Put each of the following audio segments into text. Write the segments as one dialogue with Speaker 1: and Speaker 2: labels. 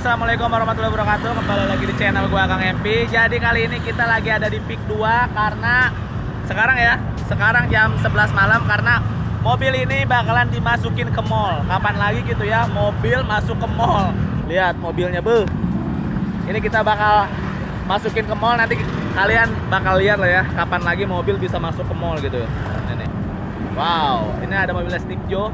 Speaker 1: assalamualaikum warahmatullahi wabarakatuh. Kembali lagi di channel gua Kang MP. Jadi kali ini kita lagi ada di Peak 2 karena sekarang jam 11 malam karena mobil ini bakalan dimasukin ke mall. Kapan lagi gitu ya mobil masuk ke mall. Lihat mobilnya, beuh. Ini kita bakal masukin ke mall, nanti kalian bakal lihat lah ya kapan lagi mobil bisa masuk ke mall gitu. Ini. Wow, ini ada mobil Steve Joe.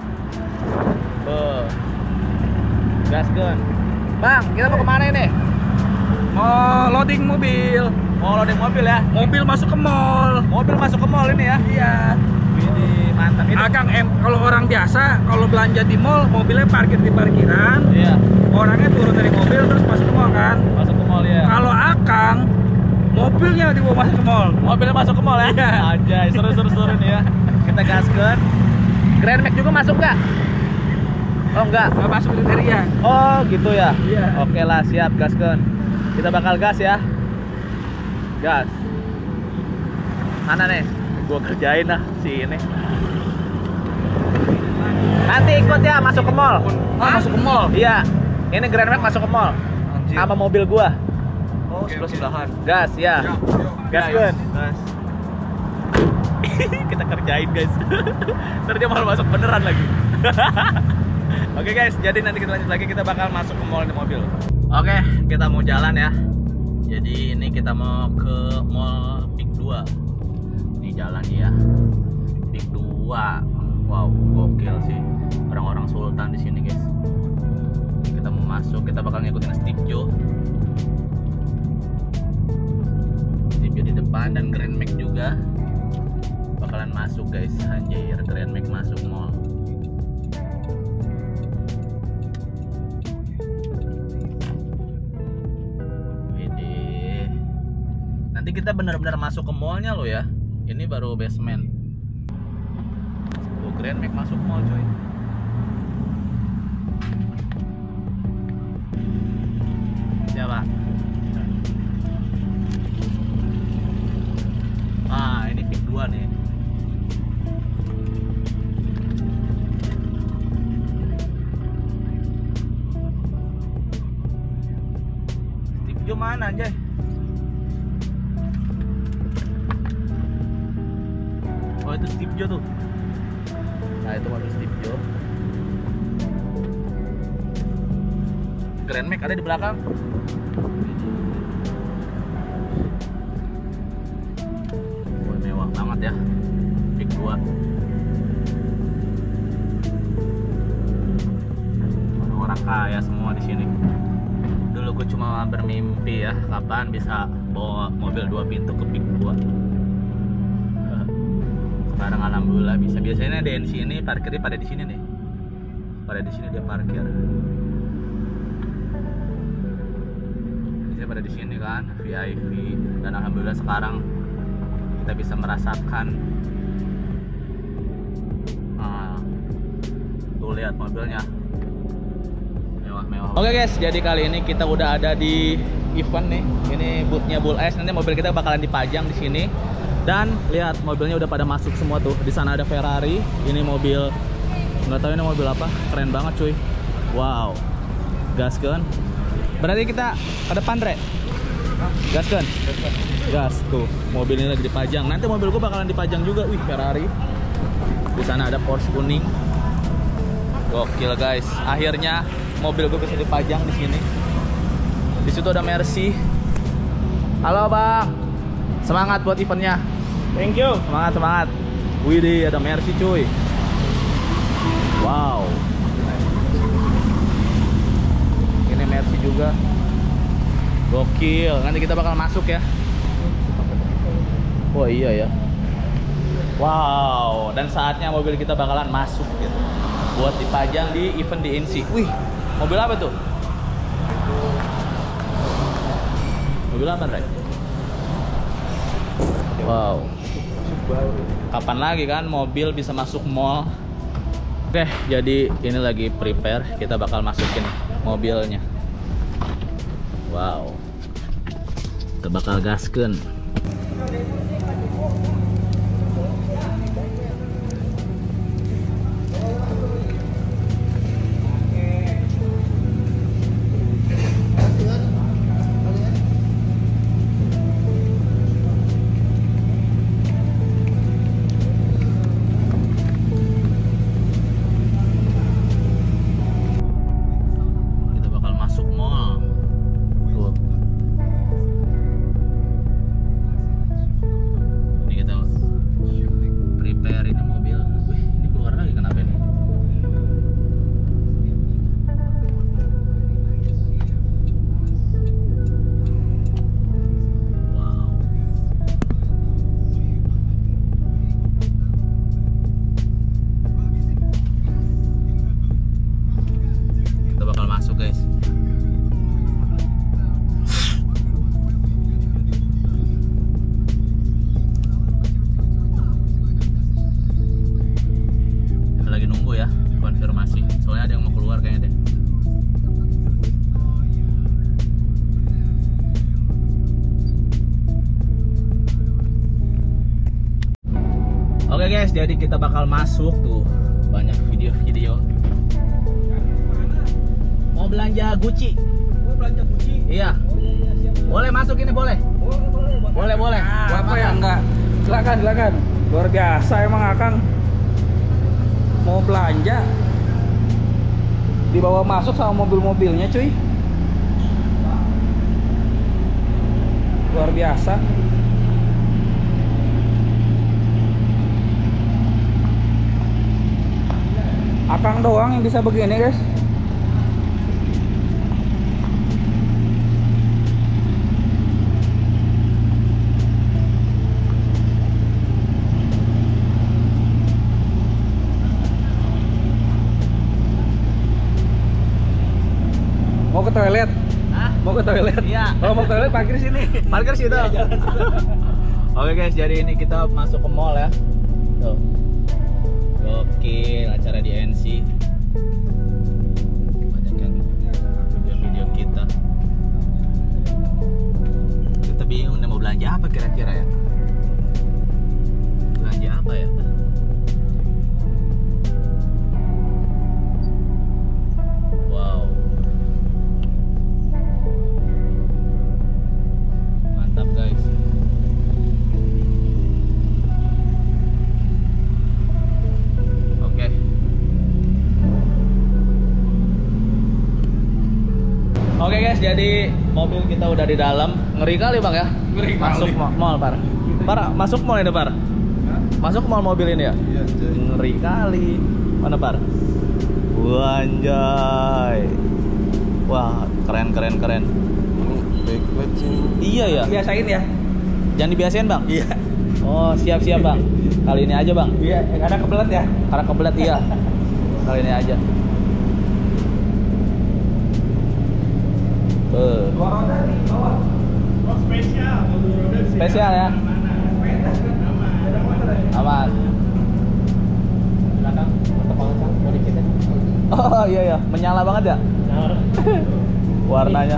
Speaker 1: Gaskeun. Bang, kita mau kemana ini?
Speaker 2: Mau loading mobil.
Speaker 1: Mau loading mobil ya?
Speaker 2: Mobil masuk ke mall.
Speaker 1: Mobil masuk ke mall ini ya?
Speaker 2: Iya.
Speaker 1: Ini mantap ini.
Speaker 2: Akang kalau orang biasa kalau belanja di mall, mobilnya parkir di parkiran.
Speaker 1: Iya.
Speaker 2: Orangnya turun dari mobil terus masuk ke mall kan?
Speaker 1: Masuk ke mall ya.
Speaker 2: Kalau Akang mobilnya dibawa masuk ke mall.
Speaker 1: Mobilnya masuk ke mall ya?
Speaker 2: Iya.
Speaker 1: Anjay, seru-seru nih ya. Kita gaskeun. Grand Max juga masuk nggak? Oh enggak.
Speaker 2: Nggak masuk kriteria.
Speaker 1: Oh gitu ya?
Speaker 2: Iya.
Speaker 1: Oke lah, siap, gaskeun. Kita bakal gas ya. Gas. Mana nih? Gua kerjain lah si ini. Nanti ikut ya masuk ke mall.
Speaker 2: Masuk ke mall.
Speaker 1: Iya. Ini Grand Max masuk ke mall.
Speaker 2: Anjir.
Speaker 1: Sama mobil gua.
Speaker 2: Oh, sebelah-sebelahan.
Speaker 1: Gas ya. Gaskeun.
Speaker 2: Gas.
Speaker 1: Kita kerjain guys. Ntar dia malah masuk beneran lagi. Oke guys, jadi nanti kita lanjut lagi, kita bakal masuk ke mall di mobil. Oke, kita mau jalan ya. Jadi ini kita mau ke mall Peak 2. Ini jalan ya. Peak 2. Wow, gokil sih. Orang-orang sultan di sini guys. Kita mau masuk, kita bakal ngikutin Steve Joe. Steve Joe di depan dan Grand Max juga bakalan masuk guys. Anjir, Grand Max masuk mall. Nanti kita benar-benar masuk ke mallnya loh ya. Ini baru basement. Oh, Grand Max masuk mall coy. Siapa? Ah, ini Peak 2 nih. Steve Joe mana anjay? Oh itu Steve Joe tuh. Nah itu mobil Steve Joe. Grand Max ada di belakang. Oh, mewah banget ya. Peak 2. Orang-orang kaya semua di sini. Dulu gue cuma bermimpi ya kapan bisa bawa mobil 2 pintu ke Peak 2. Sekarang alhamdulillah bisa. Biasanya di sini parkirnya pada di sini nih. Pada di sini dia parkir. Biasanya pada di sini kan VIP, dan alhamdulillah sekarang kita bisa merasakan. Tuh lihat mobilnya. Mewah-mewah. Oke guys, jadi kali ini kita udah ada di event nih. Ini boothnya Bull S. Nanti mobil kita bakalan dipajang di sini. Dan lihat mobilnya udah pada masuk semua tuh. Di sana ada Ferrari. Ini mobil nggak tahu ini mobil apa. Keren banget cuy. Wow. Gaskeun. Berarti kita ke depan, Dre. Gaskeun. Gas tuh. Mobil ini lagi dipajang. Nanti mobil gua bakalan dipajang juga. Wih, Ferrari. Di sana ada Porsche kuning. Gokil guys. Akhirnya mobil gua bisa dipajang di sini. Di situ ada Mercy. Halo, Bang. Semangat buat eventnya.
Speaker 2: Thank you.
Speaker 1: Semangat. Widih, ada Mercy cuy. Wow. Ini Mercy juga. Gokil. Nanti kita bakal masuk ya. Oh iya ya. Wow. Dan saatnya mobil kita bakalan masuk gitu. Buat dipajang di event DNC. Wih, mobil apa tuh? Mobil apa, Rek? Wow. Kapan lagi kan mobil bisa masuk mall? Oke, jadi ini lagi prepare. Kita bakal masukin mobilnya. Wow. Kita bakal gaskeun. Oke guys, jadi kita bakal masuk tuh. Banyak video-video. Mau belanja Gucci.
Speaker 2: Mau belanja Gucci?
Speaker 1: Iya. Boleh masuk ini boleh? Boleh.
Speaker 2: Apa ya enggak? Silakan. Luar biasa emang Akang. Mau belanja dibawa masuk sama mobil-mobilnya cuy. Luar biasa. Akang doang yang bisa begini guys. Mau ke toilet?
Speaker 1: Hah?
Speaker 2: Mau ke toilet?
Speaker 1: Iya.
Speaker 2: Kalau mau ke toilet parkir sini.
Speaker 1: Parkir situ.
Speaker 2: Iya, jalan situ.
Speaker 1: Oke guys, jadi ini kita masuk ke mall ya. Tuh. Gokil, acara di NC. Banyak yang video-video kita. Kita bingung nih mau belanja apa kira-kira ya. Belanja apa ya? Wow. Mantap guys. Oke guys, jadi mobil kita udah di dalam. Ngeri kali bang ya.
Speaker 2: Ngeri
Speaker 1: masuk
Speaker 2: kali.
Speaker 1: mall par. Masuk mall ini par. Masuk mall mobil ini ya.
Speaker 2: Iya,
Speaker 1: Ngeri kali. Mana par? Wanjay. Wah keren. Iya ya.
Speaker 2: Biasain ya.
Speaker 1: Jangan dibiasain bang.
Speaker 2: Iya.
Speaker 1: Oh siap bang. Kali ini aja bang.
Speaker 2: Iya, ada kebelet ya.
Speaker 1: Karena kebelet iya. Kali ini aja.
Speaker 2: Dua roda nih, bawah. Oh,
Speaker 1: Spesial ya. Aman. Belakang, mau dikit ya. Oh iya, menyala banget ya. Warnanya.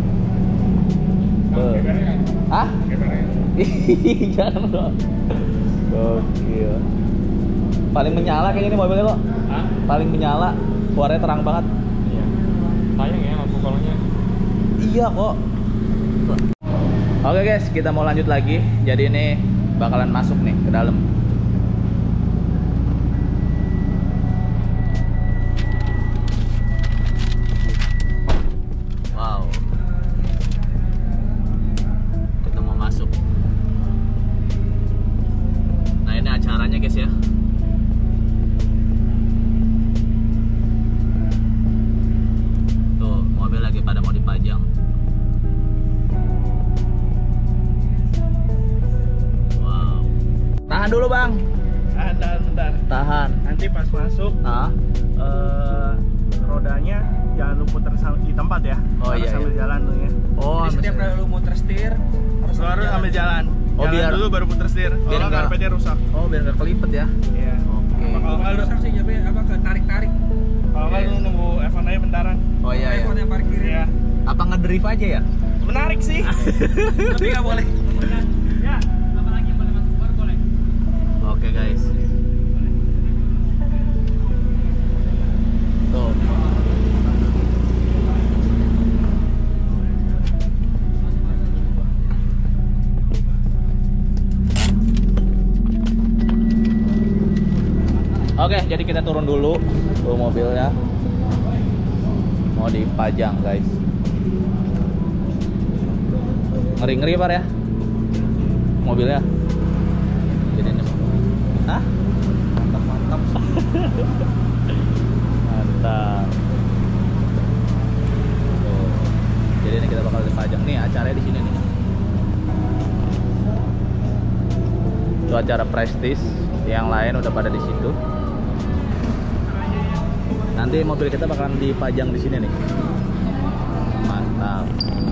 Speaker 1: Hah? Jangan dong. Gokil. Paling menyala kayaknya ini mobilnya lo.
Speaker 3: Hah?
Speaker 1: Paling menyala, warnanya terang banget.
Speaker 3: Iya. Sayang ya lampu kolongnya.
Speaker 1: Iya kok. Oke guys, kita mau lanjut lagi. Jadi ini bakalan masuk nih ke dalam. Wow. Kita mau masuk. Nah ini acaranya guys ya. Tuh mobil lagi pada mau dipajang. Tahan dulu bang.
Speaker 2: Bentar.
Speaker 1: Tahan.
Speaker 2: Nanti pas masuk,
Speaker 1: Ah.
Speaker 2: rodanya jangan lu puter di tempat ya.
Speaker 1: Oh,
Speaker 2: harus
Speaker 1: iya,
Speaker 2: sambil
Speaker 1: iya.
Speaker 2: jalan lu ya.
Speaker 1: Oh,
Speaker 2: Jadi setiap kali lu muter setir harus sambil jalan.
Speaker 1: Oh,
Speaker 2: Jalan
Speaker 1: biar-
Speaker 2: dulu baru puter setir.
Speaker 1: biar
Speaker 2: Kalau
Speaker 1: nggak-
Speaker 2: karpetnya rusak.
Speaker 1: Oh biar nggak kelipet ya.
Speaker 2: Iya.
Speaker 1: Oke.
Speaker 2: Kalau rusak sih jadi apa ke tarik-tarik. Kalau nggak
Speaker 1: Yes.
Speaker 2: lu nunggu Evan aja bentaran.
Speaker 1: Oh iya ya.
Speaker 2: Evan yang parkir ya.
Speaker 1: Apa ngedrive aja ya?
Speaker 2: Menarik sih. Tapi nggak boleh. Ya. Apalagi yang boleh masuk baru boleh.
Speaker 1: Oke guys. Tuh. Oke, jadi kita turun dulu. Tuh mobilnya mau dipajang guys. Ngeri-ngeri par ya mobilnya. Jadi ini. Hah? Mantap. Mantap. Tuh. Jadi ini kita bakal dipajang nih, acaranya di sini nih. Itu acara prestis, yang lain udah pada di situ. Nanti mobil kita bakalan dipajang di sini nih. Mantap.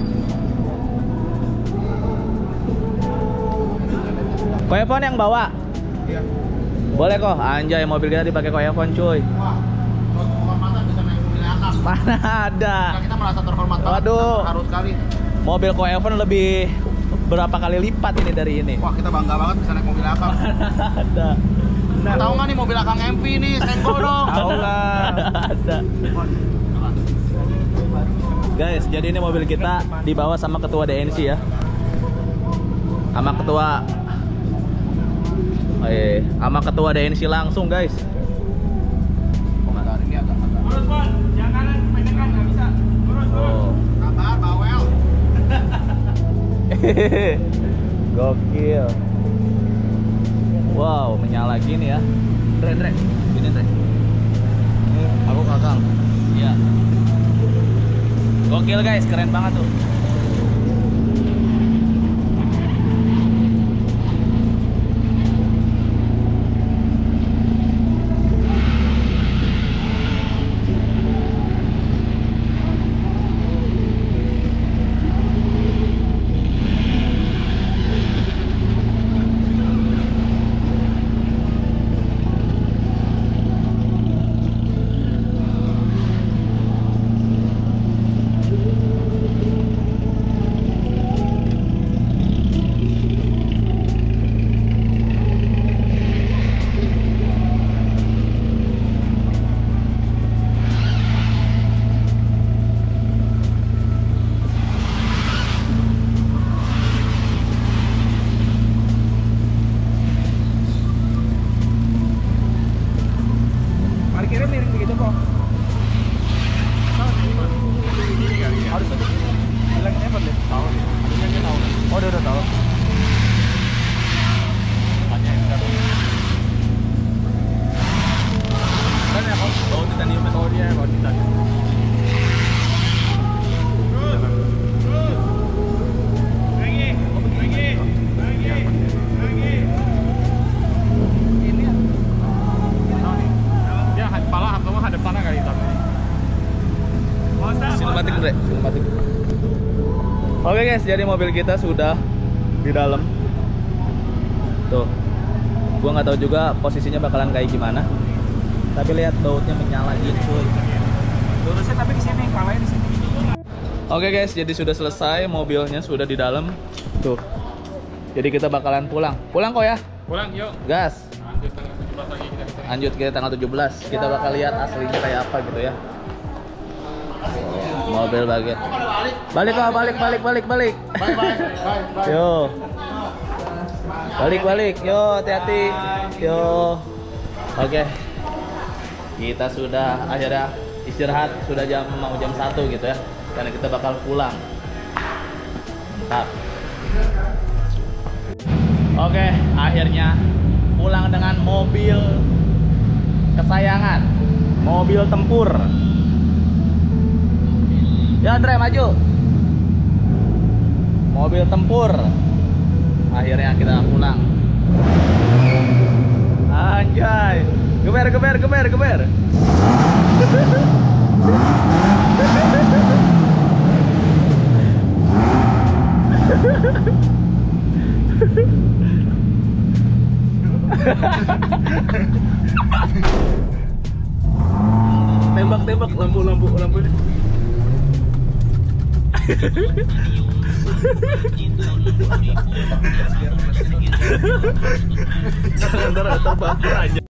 Speaker 1: Koyefon yang bawa?
Speaker 2: Iya.
Speaker 1: Boleh kok, anjay mobil kita dipakai Koyefon cuy.
Speaker 2: Wah, kalau kehormatan bisa naik mobil anak.
Speaker 1: Mana ada.
Speaker 2: Kita merasa terhormat banget.
Speaker 1: Waduh.
Speaker 2: Harus sekali.
Speaker 1: Mobil Koyefon lebih berapa kali lipat ini dari ini.
Speaker 2: Wah, kita bangga banget bisa naik mobil akang.
Speaker 1: Ada.
Speaker 4: Tahu nggak nih mobil Akang MV nih, senggol dong.
Speaker 2: Tahu lah.
Speaker 1: Ada. Guys, jadi ini mobil kita dibawa sama ketua DNC ya. Sama ketua DNC langsung, guys.
Speaker 4: Ini agak
Speaker 2: Lurus, Bon. Yang kanan kependekan nggak bisa. Lurus, lurus.
Speaker 1: Oh.
Speaker 4: kabar bawel.
Speaker 1: Gokil. Wow, menyala gini ya. Dre. Gini, Dre. Aku kakang. Iya. Gokil, guys, keren banget tuh.
Speaker 2: Parkirnya miring begitu kok. Harus ada. Bilangnya apa deh? Tahu. Bilangnya tahu. Oh, dia udah tahu.
Speaker 3: Tanya yang udah
Speaker 1: Kan ya, bau titanium.
Speaker 3: tahu dia mau ditanya.
Speaker 2: Ini ya.
Speaker 3: Dia kepala atau hadap sana kali tapi.
Speaker 1: Sinematik, Dre. Sinematik. Oke, guys, jadi mobil kita sudah di dalam. Tuh. Gua nggak tahu juga posisinya bakalan kayak gimana. Tapi lihat bautnya menyala gini, cuy.
Speaker 2: Lurusnya tapi di sini, palanya di sini.
Speaker 1: Oke, guys, jadi sudah selesai, mobilnya sudah di dalam. Tuh. Jadi kita bakalan pulang. Pulang kok ya.
Speaker 3: Pulang yuk.
Speaker 1: Gas.
Speaker 3: Lanjut tanggal 17 lagi kita.
Speaker 1: Lanjut ke tanggal 17. Kita bakal lihat aslinya kayak apa gitu ya. Mobil bagian. Balik kok, balik.
Speaker 4: Bye.
Speaker 1: Yo. Balik. Yo, hati-hati. Yo. Oke. Kita sudah akhirnya istirahat, sudah mau jam 1 gitu ya. Karena kita bakal pulang. Mantap. Oke, akhirnya pulang dengan mobil kesayangan. Mobil tempur. Ya, Andre, maju. Mobil tempur. Akhirnya kita pulang. Anjay. Geber. Tembak lampu ini. Jangan terbakar aja.